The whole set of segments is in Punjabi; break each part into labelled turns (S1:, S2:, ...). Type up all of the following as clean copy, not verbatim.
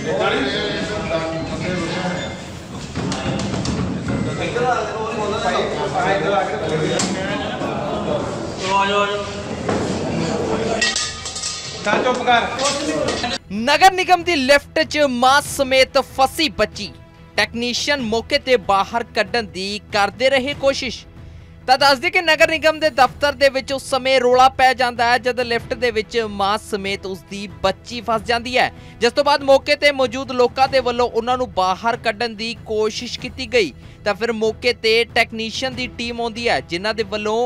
S1: नगर निगम की लिफ्ट च मां समेत फसी बच्ची, टैक्नीशियन मौके ते बाहर कड्ढण दी करदे रहे कोशिश। ਤਾਂ ਦੱਸਦੀ ਕਿ ਨਗਰ ਨਿਗਮ ਦੇ ਦਫ਼ਤਰ ਦੇ ਵਿੱਚ ਉਸ ਸਮੇਂ ਰੋਲਾ ਪੈ ਜਾਂਦਾ ਹੈ ਜਦ ਲਿਫਟ ਦੇ ਵਿੱਚ ਮਾਂ ਸਮੇਤ ਉਸ ਦੀ ਬੱਚੀ ਫਸ ਜਾਂਦੀ ਹੈ, ਜਿਸ ਤੋਂ ਬਾਅਦ ਮੌਕੇ ਤੇ ਮੌਜੂਦ ਲੋਕਾਂ ਦੇ ਵੱਲੋਂ ਉਹਨਾਂ ਨੂੰ ਬਾਹਰ ਕੱਢਣ ਦੀ ਕੋਸ਼ਿਸ਼ ਕੀਤੀ ਗਈ। ਤਾਂ ਫਿਰ ਮੌਕੇ ਤੇ ਟੈਕਨੀਸ਼ੀਅਨ ਦੀ ਟੀਮ ਆਉਂਦੀ ਹੈ ਜਿਨ੍ਹਾਂ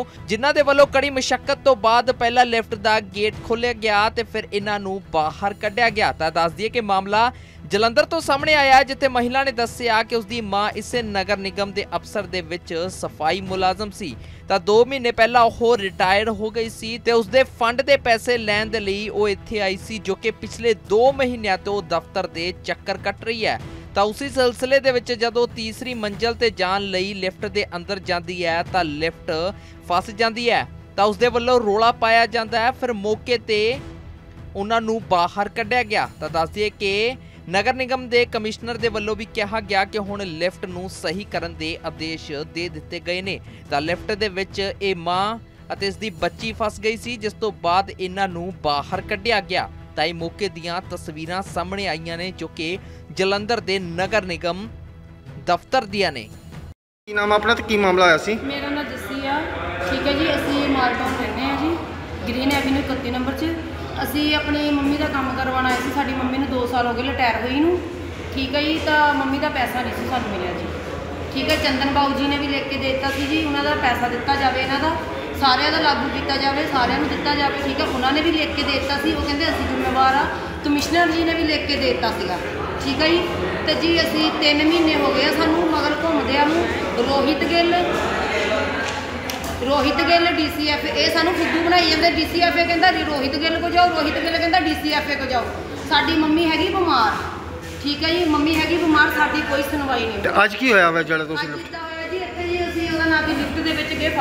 S1: ਦੇ ਵੱਲੋਂ ਕੜੀ ਮੁਸ਼ੱਕਤ ਤੋਂ ਬਾਅਦ ਪਹਿਲਾਂ ਲਿਫਟ ਦਾ ਗੇਟ ਖੋਲ੍ਹਿਆ ਗਿਆ ਤੇ ਫਿਰ ਇਹਨਾਂ ਨੂੰ ਬਾਹਰ ਕੱਢਿਆ ਗਿਆ। ਤਾਂ ਦੱਸ ਦਈਏ ਕਿ ਮਾਮਲਾ ਜਲੰਧਰ ਤੋਂ ਸਾਹਮਣੇ ਆਇਆ ਜਿੱਥੇ ਮਹਿਲਾ ਨੇ ਦੱਸਿਆ ਕਿ ਉਸਦੀ ਮਾਂ ਇਸੇ ਨਗਰ ਨਿਗਮ ਦੇ ਅਫਸਰ ਦੇ ਵਿੱਚ ਸਫਾਈ ਮੁਲਾਜ਼ਮ ਸੀ। ਤਾਂ 2 ਮਹੀਨੇ ਪਹਿਲਾਂ ਉਹ ਰਿਟਾਇਰ ਹੋ ਗਈ ਸੀ ਤੇ ਉਸਦੇ ਫੰਡ ਦੇ ਪੈਸੇ ਲੈਣ ਦੇ ਲਈ ਉਹ ਇੱਥੇ ਆਈ ਸੀ, ਜੋ ਕਿ ਪਿਛਲੇ 2 ਮਹੀਨਿਆਂ ਤੋਂ ਦਫ਼ਤਰ ਦੇ ਚੱਕਰ ਕੱਟ ਰਹੀ ਹੈ। ਤਾਂ ਉਸੇ ਸਿਲਸਿਲੇ ਦੇ ਵਿੱਚ ਜਦੋਂ ਤੀਸਰੀ ਮੰਜ਼ਲ ਤੇ ਜਾਣ ਲਈ ਲਿਫਟ ਦੇ ਅੰਦਰ ਜਾਂਦੀ ਹੈ ਤਾਂ ਲਿਫਟ ਫਸ ਜਾਂਦੀ ਹੈ। ਤਾਂ ਉਸਦੇ ਵੱਲੋਂ ਰੋਲਾ ਪਾਇਆ ਜਾਂਦਾ ਹੈ, ਫਿਰ ਮੌਕੇ ਤੇ ਉਹਨਾਂ ਨੂੰ ਬਾਹਰ ਕੱਢਿਆ ਗਿਆ। ਤਾਂ ਦੱਸ ਦਈਏ ਕਿ ਨਗਰ ਨਿਗਮ ਦੇ ਕਮਿਸ਼ਨਰ ਦੇ ਵੱਲੋਂ ਵੀ ਕਿਹਾ ਗਿਆ ਕਿ ਹੁਣ ਲਿਫਟ ਨੂੰ ਸਹੀ ਕਰਨ ਦੇ ਆਦੇਸ਼ ਦੇ ਦਿੱਤੇ ਗਏ ਨੇ। ਤਾਂ ਲਿਫਟ ਦੇ ਵਿੱਚ ਇਹ ਮਾਂ ਅਤੇ ਇਸ ਦੀ ਬੱਚੀ ਫਸ ਗਈ ਸੀ, ਜਿਸ ਤੋਂ ਬਾਅਦ ਇਹਨਾਂ ਨੂੰ ਬਾਹਰ ਕੱਢਿਆ ਗਿਆ। ਤਾਂ ਇਹ ਮੌਕੇ ਦੀਆਂ ਤਸਵੀਰਾਂ ਸਾਹਮਣੇ ਆਈਆਂ ਨੇ ਜੋ ਕਿ ਜਲੰਧਰ ਦੇ ਨਗਰ ਨਿਗਮ ਦਫ਼ਤਰ ਦੀਆਂ ਨੇ।
S2: ਕੀ ਨਾਮ ਆਪਣਾ ਤੇ ਕੀ ਮਾਮਲਾ ਆਇਆ ਸੀ?
S3: ਮੇਰਾ ਨਾਮ ਜੱਸੀ ਆ। ਠੀਕ ਹੈ ਜੀ, ਅਸੀਂ ਮਾਲਟਾਊਨ ਰਹਿੰਦੇ ਆ ਜੀ, ਗ੍ਰੀਨ ਐਵਨਿਊ 31 ਨੰਬਰ 'ਚ। ਅਸੀਂ ਆਪਣੀ ਮੰਮੀ ਦਾ ਕੰਮ ਕਰਵਾਉਣ ਆਏ ਸੀ। ਸਾਡੀ ਮੰਮੀ ਨੂੰ 2 ਸਾਲ ਹੋ ਗਏ ਰਿਟਾਇਰ ਹੋਈ ਨੂੰ। ਠੀਕ ਹੈ ਜੀ, ਤਾਂ ਮੰਮੀ ਦਾ ਪੈਸਾ ਨਹੀਂ ਸੀ ਸਾਨੂੰ ਮਿਲਿਆ ਜੀ। ਠੀਕ ਹੈ, ਚੰਦਨ ਬਾਊ ਜੀ ਨੇ ਵੀ ਲਿਖ ਕੇ ਦੇ ਦਿੱਤਾ ਸੀ ਜੀ, ਉਹਨਾਂ ਦਾ ਪੈਸਾ ਦਿੱਤਾ ਜਾਵੇ, ਇਹਨਾਂ ਦਾ ਸਾਰਿਆਂ ਦਾ ਲਾਗੂ ਕੀਤਾ ਜਾਵੇ, ਸਾਰਿਆਂ ਨੂੰ ਦਿੱਤਾ ਜਾਵੇ। ਠੀਕ ਹੈ, ਉਹਨਾਂ ਨੇ ਵੀ ਲਿਖ ਕੇ ਦੇ ਦਿੱਤਾ ਸੀ, ਉਹ ਕਹਿੰਦੇ ਅਸੀਂ ਜ਼ਿੰਮੇਵਾਰ ਆ। ਕਮਿਸ਼ਨਰ ਜੀ ਨੇ ਵੀ ਲਿਖ ਕੇ ਦੇ ਦਿੱਤਾ ਸੀਗਾ। ਠੀਕ ਹੈ ਜੀ, ਤੇ ਜੀ ਅਸੀਂ 3 ਮਹੀਨੇ ਹੋ ਗਏ ਸਾਨੂੰ ਮਗਰ ਘੁੰਮਦਿਆਂ ਨੂੰ। ਰੋਹਿਤ ਗਿੱਲ DCF ਇਹ ਸਾਨੂੰ ਫੁੱਦੂ ਬਣਾਈ ਜਾਂਦੇ। DCF ਕਹਿੰਦਾ ਰੋਹਿਤ ਗਿੱਲ ਕੋ ਜਾਓ, ਰੋਹਿਤ ਗਿੱਲ ਕਹਿੰਦਾ DCF ਕੋ ਜਾਓ। ਸਾਡੀ ਮੰਮੀ ਹੈਗੀ ਬਿਮਾਰ। ਠੀਕ ਹੈ ਜੀ, ਮੰਮੀ ਹੈਗੀ ਬਿਮਾਰ, ਸਾਡੀ ਕੋਈ ਸੁਣਵਾਈ ਨਹੀਂ।
S2: ਤੇ ਅੱਜ ਕੀ ਹੋਇਆ ਵਾ ਜਿਹੜਾ ਤੁਸੀਂ
S3: ਹੋਇਆ ਜੀ ਇੱਥੇ ਜੀ ਅਸੀਂ ਉਹਦਾ ਨਾਲ ਦੀ ਲਿਫਟ ਦੇ ਵਿੱਚ ਗਏ,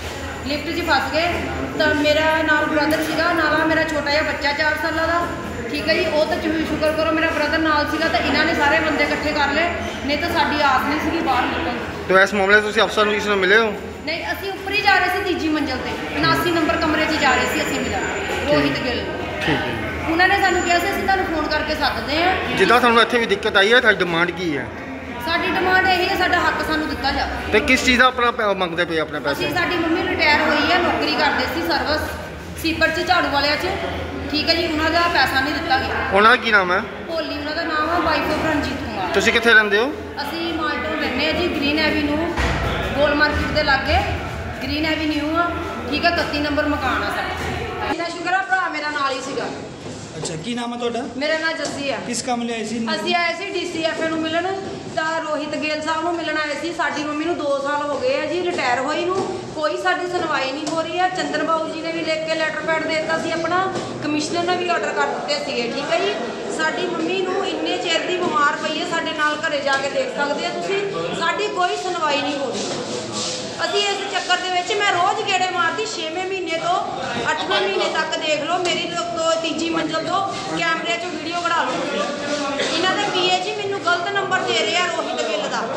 S3: ਲਿਫਟ 'ਚ ਫਸ ਗਏ। ਤਾਂ ਮੇਰਾ ਨਾਲ ਬ੍ਰਦਰ ਸੀਗਾ, ਨਾਲ ਮੇਰਾ ਛੋਟਾ ਜਿਹਾ ਬੱਚਾ 4 ਸਾਲਾਂ ਦਾ। ਠੀਕ ਹੈ ਜੀ, ਉਹ ਤਾਂ ਸ਼ੁਕਰ ਕਰੋ ਮੇਰਾ ਬ੍ਰਦਰ ਨਾਲ ਸੀਗਾ ਤਾਂ ਇਹਨਾਂ ਨੇ ਸਾਰੇ ਬੰਦੇ ਇਕੱਠੇ ਕਰ ਲਏ, ਨਹੀਂ ਤਾਂ ਸਾਡੀ ਆਸ ਨਹੀਂ ਸੀਗੀ ਬਾਹਰ ਨਿਕਲਣ ਦੀ।
S2: ਤੇ ਇਸ ਮਾਮਲੇ ਤੁਸੀਂ ਅਫਸਰ ਨੂੰ ਕਿਸੇ ਨੂੰ ਮਿਲੇ ਹੋ?
S3: ਨਹੀਂ, ਅਸੀਂ ਉੱਪਰ ਹੀ ਜਾ ਰਹੇ ਸੀ, ਤੀਜੀ ਮੰਜ਼ਲ ਤੇ 79 ਨੰਬਰ ਕਮਰੇ 'ਚ ਜਾ ਰਹੇ ਸੀ ਅਸੀਂ ਮਿਲਣ ਰੋਹਿਤ ਗਿੱਲ।
S2: ਠੀਕ ਹੈ,
S3: ਉਹਨਾਂ ਨੇ ਸਾਨੂੰ ਕਿਹਾ ਸੀ ਅਸੀਂ ਤੁਹਾਨੂੰ ਫੋਨ ਕਰਕੇ ਸੱਦਦੇ ਹਾਂ।
S2: ਜਿੱਦਾਂ ਤੁਹਾਨੂੰ ਇੱਥੇ ਵੀ ਦਿੱਕਤ ਆਈ ਹੈ, ਤੁਹਾਡੀ ਡਿਮਾਂਡ ਕੀ ਹੈ?
S3: ਸਾਡੀ ਡਿਮਾਂਡ ਇਹੀ ਹੈ, ਸਾਡਾ ਹੱਕ ਸਾਨੂੰ ਦਿੱਤਾ ਜਾਵੇ।
S2: ਤੇ ਕਿਸ ਚੀਜ਼ ਦਾ ਆਪਣਾ ਮੰਗਦੇ ਪਏ ਆਪਣੇ ਪੈਸੇ?
S3: ਅਸੀਂ ਸਾਡੀ ਮੰਮੀ ਰਿਟਾਇਰ ਹੋਈ ਹੈ, ਨੌਕਰੀ ਕਰਦੇ ਸੀ ਸਰਵਿਸ ਸੀਪਰ 'ਚ ਝਾੜੂ ਵਾਲਿਆਂ 'ਚ। ਠੀਕ ਹੈ ਜੀ, ਉਹਨਾਂ ਦਾ ਪੈਸਾ ਨਹੀਂ ਦਿੱਤਾ ਗਿਆ।
S2: ਉਹਨਾਂ ਦਾ ਕੀ ਨਾਮ ਹੈ?
S3: ਭੋਲੀ ਉਹਨਾਂ ਦਾ ਨਾਮ ਹੈ, ਵਾਈਫ ਆਫ ਰਣਜੀਤ ਕੁਮਾਰ।
S2: ਤੁਸੀਂ ਕਿੱਥੇ ਰਹਿੰਦੇ ਹੋ?
S3: ਅਸੀਂ ਮਾਲਟਾਊਨ ਰਹਿੰਦੇ ਹਾਂ ਜੀ, ਗ੍ਰੀਨ ਐਵਨਿਊ ਗੋਲ ਮਾਰਕੀਟ ਦੇ ਲਾਗੇ ਗ੍ਰੀਨ ਐਵਨਿਊ ਆ। ਠੀਕ ਹੈ, 31 ਨੰਬਰ ਮਕਾਨ ਆ ਸਾਡਾ। ਇੰਨਾ ਸ਼ੁਕਰ ਆ, ਭਰਾ ਮੇਰਾ ਨਾਲ ਹੀ ਸੀਗਾ।
S4: ਅੱਛਾ, ਕੀ ਨਾਮ ਹੈ ਤੁਹਾਡਾ?
S3: ਮੇਰਾ ਨਾਮ ਜੱਸੀ ਆ।
S4: ਕਿਸ ਕੰਮ ਲਈ ਆਏ ਸੀ?
S3: ਅਸੀਂ ਆਏ ਸੀ DCF ਨੂੰ ਮਿਲਣ, ਤਾਂ ਰੋਹਿਤ ਗਿੱਲ ਸਾਹਿਬ ਨੂੰ ਮਿਲਣ ਆਏ ਸੀ। ਸਾਡੀ ਮੰਮੀ ਨੂੰ 2 ਸਾਲ ਹੋ ਗਏ ਆ ਜੀ ਰਿਟਾਇਰ ਹੋਈ ਨੂੰ, ਕੋਈ ਸਾਡੀ ਸੁਣਵਾਈ ਨਹੀਂ ਹੋ ਰਹੀ ਹੈ। ਚੰਦਨ ਬਾਊ ਜੀ ਨੇ ਵੀ ਲਿਖ ਕੇ ਲੈਟਰ ਪੈਡ ਦੇ ਦਿੱਤਾ ਸੀ ਆਪਣਾ, ਕਮਿਸ਼ਨਰ ਨੇ ਵੀ ਆਰਡਰ ਕਰ ਦਿੱਤੇ ਸੀਗੇ। ਠੀਕ ਹੈ ਜੀ, ਸਾਡੀ ਮੰਮੀ ਨੂੰ ਇੰਨੇ ਚਿਰ ਦੀ ਬਿਮਾਰ ਪਈ ਹੈ, ਸਾਡੇ ਨਾਲ ਘਰੇ ਜਾ ਕੇ ਦੇਖ ਸਕਦੇ ਆ ਤੁਸੀਂ, ਸਾਡੀ ਕੋਈ ਸੁਣਵਾਈ ਨਹੀਂ ਹੋ ਰਹੀ। ਅਸੀਂ ਇਸ ਚੱਕਰ ਦੇ ਵਿੱਚ ਮੈਂ ਰੋਜ਼ ਗੇੜੇ ਮਾਰਦੀ 6ਵੇਂ ਮਹੀਨੇ ਤੋਂ 8ਵੇਂ ਮਹੀਨੇ ਤੱਕ। ਦੇਖ ਲਓ ਮੇਰੀ ਤੋਂ ਤੀਜੀ ਮੰਜ਼ਲ ਤੋਂ ਕੈਮਰੇ 'ਚੋਂ ਵੀਡੀਓ ਕਢਾ ਲਓ। ਇਹਨਾਂ ਦੇ PA ਜੀ ਮੈਨੂੰ ਗਲਤ ਨੰਬਰ ਦੇ ਰਹੇ ਆ ਰੋਹਿਤ ਗਿੱਲ ਦਾ,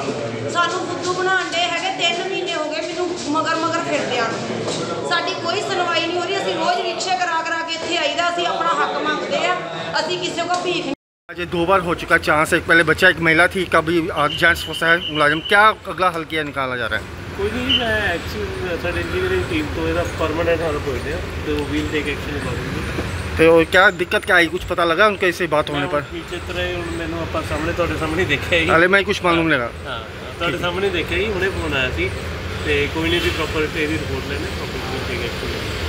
S3: ਸਾਨੂੰ ਫੁੱਦੂ ਬਣਾਉਣ ਦੇ ਹੈਗੇ। 3 ਮਹੀਨੇ ਹੋ ਗਏ ਮੈਨੂੰ ਮਗਰ ਫਿਰਦਿਆਂ ਨੂੰ, ਸਾਡੀ ਕੋਈ ਸੁਣਵਾਈ ਨਹੀਂ ਹੋ ਰਹੀ। ਅਸੀਂ ਰੋਜ਼ ਰਿਕਸ਼ੇ ਕਰਾ ਕੇ ਇੱਥੇ ਆਈਦਾ, ਅਸੀਂ ਆਪਣਾ ਹੱਕ ਮੰਗਦੇ ਆ, ਅਸੀਂ ਕਿਸੇ को भीख।
S2: आज 2 बार हो चुका चांस, एक पहले बच्चा एक महिला थी, कभी जेंट्स फंसा है मुलाजिम, क्या अगला हल किया निकाला जा रहा है?
S5: कोई नहीं, मैं एक्शन साढ़े इंजीनियरिंग टीम तो ਇਹਦਾ परमानेंट हल होते हैं तो वील टेक एक्शन करेंगे।
S2: तो क्या दिक्कत क्या आई, कुछ पता लगा उनके ऐसे बात होने पर?
S5: चित्र मैंने आप सामने ਤੁਹਾਡੇ सामने देखा ही,
S2: हाले मैं कुछ मालूम लगा।
S5: हाँ, ਤੁਹਾਡੇ सामने देखा ही, ਹੁਣੇ फोन आया ਸੀ ਤੇ ਕੋਈ नहीं भी प्रॉपर ਇਹਦੀ ਰਿਪੋर्ट ਲੈਣੇ, प्रॉपर वील टेक एक्शन।